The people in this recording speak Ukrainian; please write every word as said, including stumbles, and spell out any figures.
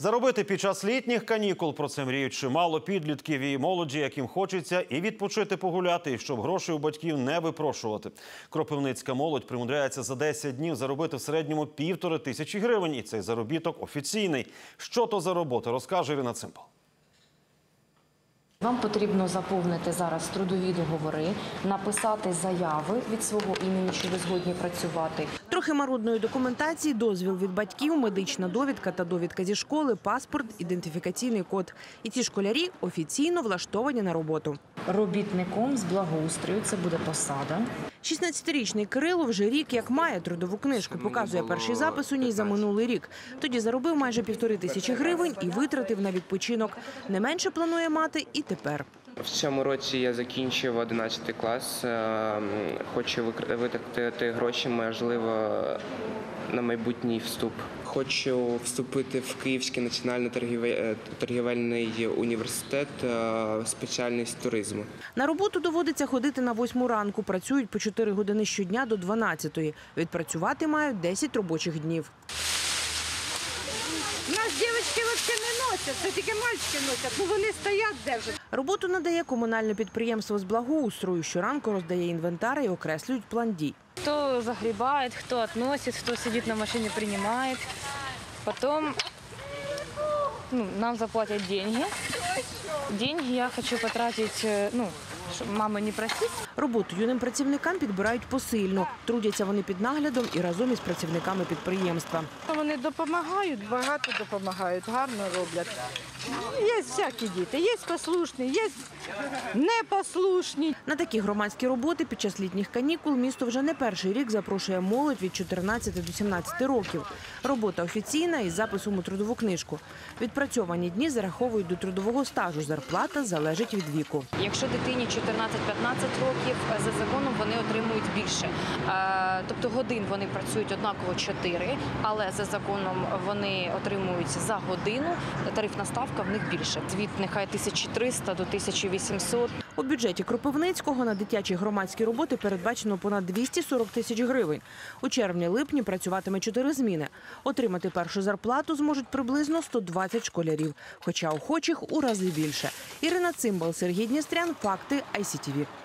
Заробити під час літніх канікул – про це мріють чимало підлітків і молоді, яким хочеться і відпочити погуляти, і щоб грошей у батьків не випрошувати. Кропивницька молодь примудряється за десять днів заробити в середньому півтори тисячі гривень. І цей заробіток офіційний. Що то за робота, розкаже Ірина Цимбал. Вам потрібно заповнити зараз трудові договори, написати заяви від свого імені, що ви згодні працювати. Трохи марудної документації, дозвіл від батьків, медична довідка та довідка зі школи, паспорт, ідентифікаційний код. І ці школярі офіційно влаштовані на роботу. Робітником з благоустрою – це буде посада. шістнадцятирічний Кирило вже рік як має трудову книжку. Показує перший запис у ній за минулий рік. Тоді заробив майже півтори тисячі гривень і витратив на відпочинок. Не менше планує мати і тепер. В цьому році я закінчив одинадцятий клас. Хочу витратити гроші, можливо, на майбутній вступ. Хочу вступити в Київський національний торгівельний університет, спеціальність туризму. На роботу доводиться ходити на восьму ранку. Працюють по чотири години щодня до дванадцятої. Відпрацювати мають десять робочих днів. У нас дівчатки взагалі не носять, це тільки мальчики носять, ну вони стоять, держать. Роботу надає комунальне підприємство з благоустрою. Щоранку роздає інвентар і окреслюють план дій. Кто загребает, кто относит, кто сидит на машине, принимает. Потом ну, нам заплатят деньги. Деньги я хочу потратить, ну, чтобы мамы не просить. Роботу юним працівникам підбирають посильно. Трудяться вони під наглядом і разом із працівниками підприємства. Вони допомагають, багато допомагають, гарно роблять. Є всякі діти, є послушні, є непослушні. На такі громадські роботи під час літніх канікул місто вже не перший рік запрошує молодь від чотирнадцяти до сімнадцяти років. Робота офіційна із записом у трудову книжку. Відпрацьовані дні зараховують до трудового стажу. Зарплата залежить від віку. Якщо дитині чотирнадцять-п'ятнадцять років, за законом вони отримують більше. Тобто годин вони працюють однаково чотири, але за законом вони отримують за годину. Тарифна ставка в них більше. Від нехай тисяча триста до тисячі вісімсот. У бюджеті Кропивницького на дитячі громадські роботи передбачено понад двісті сорок тисяч гривень. У червні-липні працюватиме чотири зміни. Отримати першу зарплату зможуть приблизно сто двадцять школярів, хоча охочих у рази більше. Ірина Цимбал, Сергій Дністрян, Факти, ай сі ті ві.